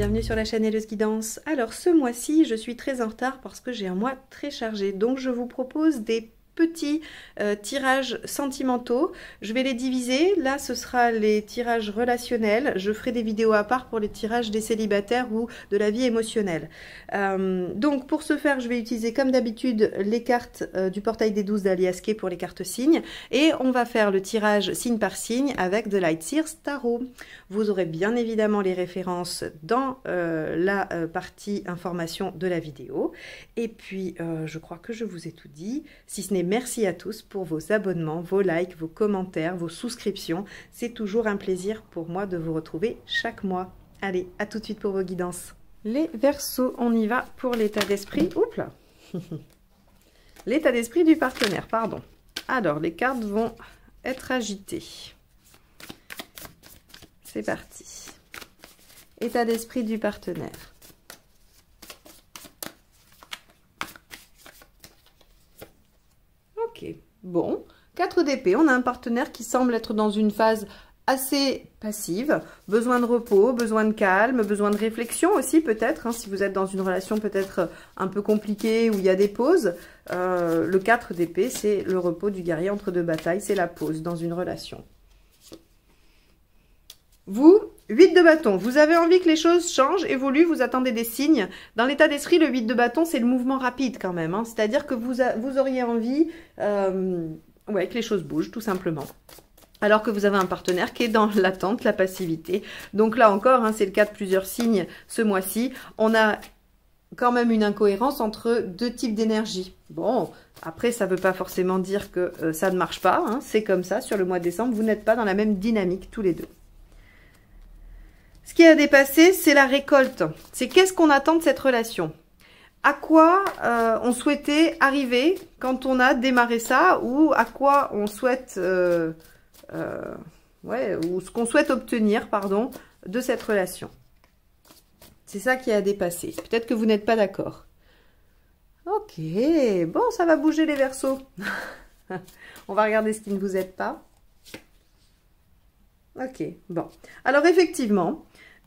bienvenue sur la chaîne Helleuse Guidance. Alors ce mois-ci, je suis très en retard parce que j'ai un mois très chargé. Donc je vous propose des petits tirages sentimentaux. Je vais les diviser. Là, ce sera les tirages relationnels. Je ferai des vidéos à part pour les tirages des célibataires ou de la vie émotionnelle. Donc pour ce faire, je vais utiliser comme d'habitude les cartes du portail des 12 d'Alias Kay pour les cartes signes. Et on va faire le tirage signe par signe avec The Light Seers Tarot. Vous aurez bien évidemment les références dans la partie information de la vidéo. Et puis, je crois que je vous ai tout dit. Si ce n'est merci à tous pour vos abonnements, vos likes, vos commentaires, vos souscriptions. C'est toujours un plaisir pour moi de vous retrouver chaque mois. Allez, à tout de suite pour vos guidances. Les Verseaux, on y va pour l'état d'esprit. Oups là. L'état d'esprit du partenaire, pardon. Alors, les cartes vont être agitées. C'est parti. État d'esprit du partenaire. Ok, bon. 4 d'épée, on a un partenaire qui semble être dans une phase assez passive. Besoin de repos, besoin de calme, besoin de réflexion aussi peut-être. Hein, si vous êtes dans une relation peut-être un peu compliquée où il y a des pauses. Le 4 d'épée, c'est le repos du guerrier entre deux batailles. C'est la pause dans une relation. Vous, 8 de bâton, vous avez envie que les choses changent, évoluent, vous attendez des signes. Dans l'état d'esprit, le 8 de bâton, c'est le mouvement rapide quand même. Hein. C'est-à-dire que vous auriez envie que les choses bougent, tout simplement. Alors que vous avez un partenaire qui est dans l'attente, la passivité. Donc là encore, hein, c'est le cas de plusieurs signes ce mois-ci. On a quand même une incohérence entre deux types d'énergie. Bon, après, ça ne veut pas forcément dire que ça ne marche pas. Hein. C'est comme ça, sur le mois de décembre, vous n'êtes pas dans la même dynamique tous les deux. Ce qui a dépassé, c'est la récolte. C'est qu'est-ce qu'on attend de cette relation? À quoi on souhaitait arriver quand on a démarré ça, ou à quoi on souhaite, ou ce qu'on souhaite obtenir, pardon, de cette relation. C'est ça qui a dépassé. Peut-être que vous n'êtes pas d'accord. Ok, bon, ça va bouger les Verseaux. On va regarder ce qui ne vous aide pas. Ok, bon. Alors effectivement,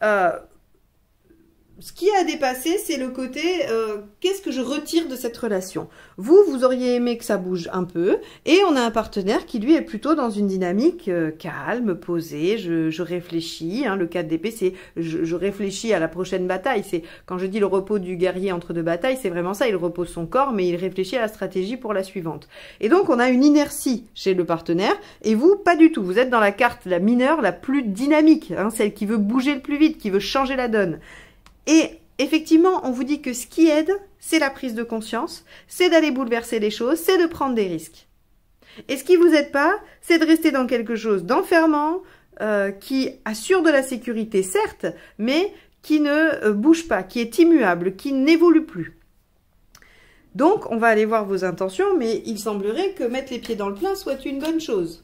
ce qui a dépassé, c'est le côté qu'est-ce que je retire de cette relation. Vous auriez aimé que ça bouge un peu, et on a un partenaire qui lui est plutôt dans une dynamique calme, posée, je réfléchis. Hein, le 4 d'épée, c'est je réfléchis à la prochaine bataille. C'est quand je dis le repos du guerrier entre deux batailles, c'est vraiment ça. Il repose son corps, mais il réfléchit à la stratégie pour la suivante. Et donc on a une inertie chez le partenaire, et vous, pas du tout. Vous êtes dans la carte la mineure, la plus dynamique, hein, celle qui veut bouger le plus vite, qui veut changer la donne. Et effectivement, on vous dit que ce qui aide, c'est la prise de conscience, c'est d'aller bouleverser les choses, c'est de prendre des risques. Et ce qui vous aide pas, c'est de rester dans quelque chose d'enfermant, qui assure de la sécurité, certes, mais qui ne bouge pas, qui est immuable, qui n'évolue plus. Donc, on va aller voir vos intentions, mais il semblerait que mettre les pieds dans le plein soit une bonne chose.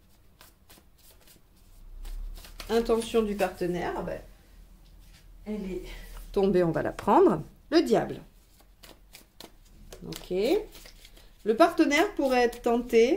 Intention du partenaire, ben, elle est tombée, on va la prendre. Le diable. Ok. Le partenaire pourrait être tenté.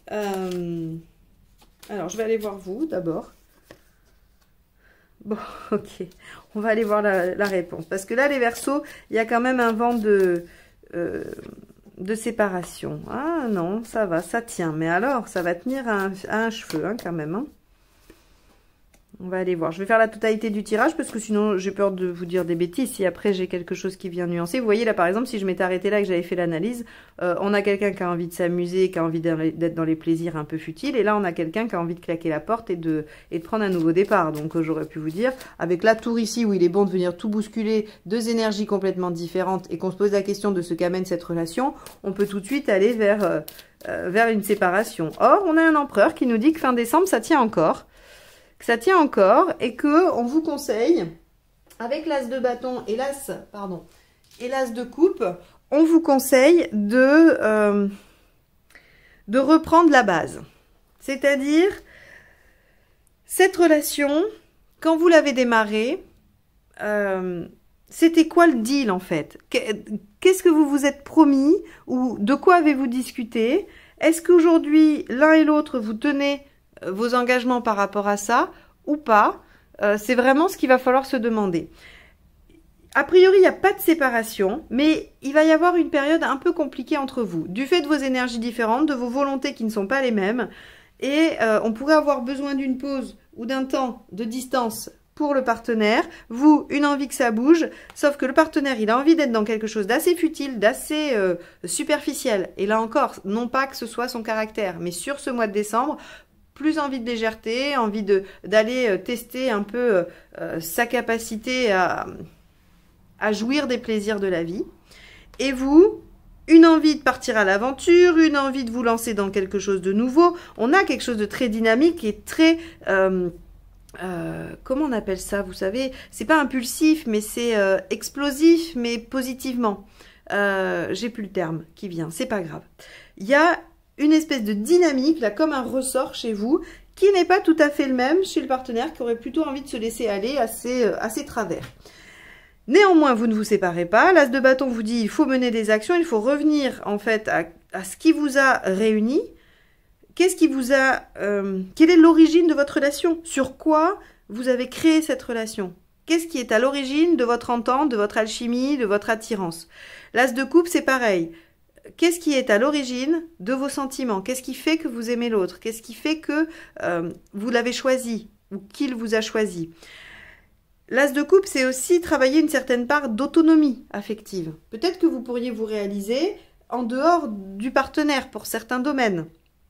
Alors, je vais aller voir vous d'abord. Bon, ok. On va aller voir la réponse. Parce que là, les Verseaux, il y a quand même un vent de séparation. Ah non, ça va, ça tient. Mais alors, ça va tenir à un cheveu, hein, quand même. Hein. On va aller voir. Je vais faire la totalité du tirage parce que sinon j'ai peur de vous dire des bêtises. Si après j'ai quelque chose qui vient nuancer. Vous voyez là par exemple, si je m'étais arrêtée là et que j'avais fait l'analyse, on a quelqu'un qui a envie de s'amuser, qui a envie d'être dans les plaisirs un peu futiles. Et là on a quelqu'un qui a envie de claquer la porte et de prendre un nouveau départ. Donc j'aurais pu vous dire, avec la tour ici où il est bon de venir tout bousculer, deux énergies complètement différentes et qu'on se pose la question de ce qu'amène cette relation, on peut tout de suite aller vers une séparation. Or, on a un empereur qui nous dit que fin décembre ça tient encore. Ça tient encore et que on vous conseille, avec l'as de bâton et l'as de coupe, on vous conseille de reprendre la base. C'est-à-dire, cette relation, quand vous l'avez démarrée, c'était quoi le deal en fait? Qu'est-ce que vous vous êtes promis ou de quoi avez-vous discuté? Est-ce qu'aujourd'hui, l'un et l'autre, vous tenez vos engagements par rapport à ça ou pas? C'est vraiment ce qu'il va falloir se demander. A priori, il n'y a pas de séparation, mais il va y avoir une période un peu compliquée entre vous, du fait de vos énergies différentes, de vos volontés qui ne sont pas les mêmes, et on pourrait avoir besoin d'une pause ou d'un temps de distance pour le partenaire, vous, une envie que ça bouge, sauf que le partenaire, il a envie d'être dans quelque chose d'assez futile, d'assez superficiel, et là encore, non pas que ce soit son caractère, mais sur ce mois de décembre, plus envie de légèreté, envie d'aller tester un peu sa capacité à jouir des plaisirs de la vie. Et vous, une envie de partir à l'aventure, une envie de vous lancer dans quelque chose de nouveau. On a quelque chose de très dynamique et très... comment on appelle ça, vous savez? C'est pas impulsif, mais c'est explosif, mais positivement. J'ai plus le terme qui vient, c'est pas grave. Il y a une espèce de dynamique, là, comme un ressort chez vous, qui n'est pas tout à fait le même chez le partenaire, qui aurait plutôt envie de se laisser aller à ses travers. Néanmoins, vous ne vous séparez pas. L'As de bâton vous dit il faut mener des actions, il faut revenir en fait à ce qui vous a réuni. Qu'est-ce qui vous a... quelle est l'origine de votre relation? Sur quoi vous avez créé cette relation? Qu'est-ce qui est à l'origine de votre entente, de votre alchimie, de votre attirance? L'As de coupe, c'est pareil. Qu'est-ce qui est à l'origine de vos sentiments? Qu'est-ce qui fait que vous aimez l'autre? Qu'est-ce qui fait que vous l'avez choisi ou qu'il vous a choisi? L'As de coupe, c'est aussi travailler une certaine part d'autonomie affective. Peut-être que vous pourriez vous réaliser en dehors du partenaire pour certains domaines.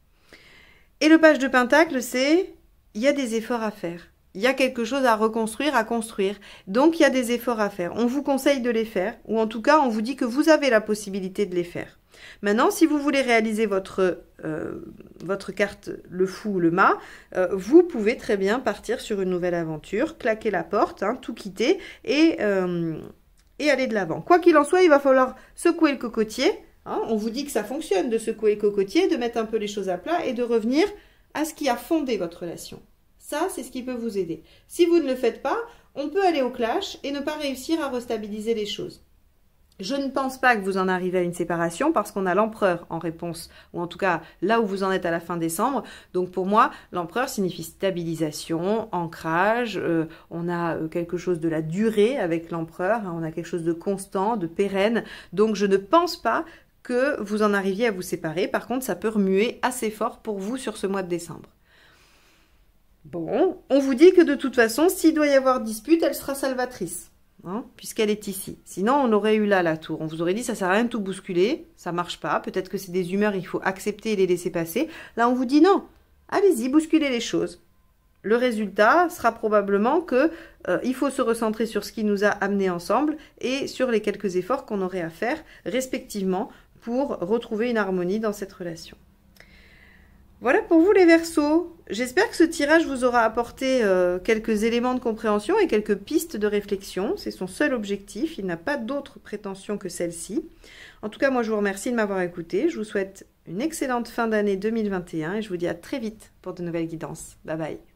Et le page de pentacle, c'est il y a des efforts à faire. Il y a quelque chose à reconstruire, à construire. Donc, il y a des efforts à faire. On vous conseille de les faire, ou en tout cas, on vous dit que vous avez la possibilité de les faire. Maintenant, si vous voulez réaliser votre carte, le fou ou le mât, vous pouvez très bien partir sur une nouvelle aventure, claquer la porte, hein, tout quitter et aller de l'avant. Quoi qu'il en soit, il va falloir secouer le cocotier. Hein, on vous dit que ça fonctionne de secouer le cocotier, de mettre un peu les choses à plat et de revenir à ce qui a fondé votre relation. Ça, c'est ce qui peut vous aider. Si vous ne le faites pas, on peut aller au clash et ne pas réussir à restabiliser les choses. Je ne pense pas que vous en arrivez à une séparation parce qu'on a l'empereur en réponse, ou en tout cas là où vous en êtes à la fin décembre. Donc pour moi, l'empereur signifie stabilisation, ancrage, on a quelque chose de la durée avec l'empereur, hein, on a quelque chose de constant, de pérenne. Donc je ne pense pas que vous en arriviez à vous séparer. Par contre, ça peut remuer assez fort pour vous sur ce mois de décembre. Bon, on vous dit que de toute façon, s'il doit y avoir dispute, elle sera salvatrice. Hein, puisqu'elle est ici. Sinon, on aurait eu là la tour. On vous aurait dit, ça sert à rien de tout bousculer, ça marche pas. Peut-être que c'est des humeurs, il faut accepter et les laisser passer. Là, on vous dit non, allez-y, bousculez les choses. Le résultat sera probablement que il faut se recentrer sur ce qui nous a amenés ensemble et sur les quelques efforts qu'on aurait à faire, respectivement, pour retrouver une harmonie dans cette relation. Voilà pour vous les Verseaux. J'espère que ce tirage vous aura apporté quelques éléments de compréhension et quelques pistes de réflexion. C'est son seul objectif, il n'a pas d'autre prétention que celle-ci. En tout cas, moi je vous remercie de m'avoir écouté. Je vous souhaite une excellente fin d'année 2021 et je vous dis à très vite pour de nouvelles guidances. Bye bye.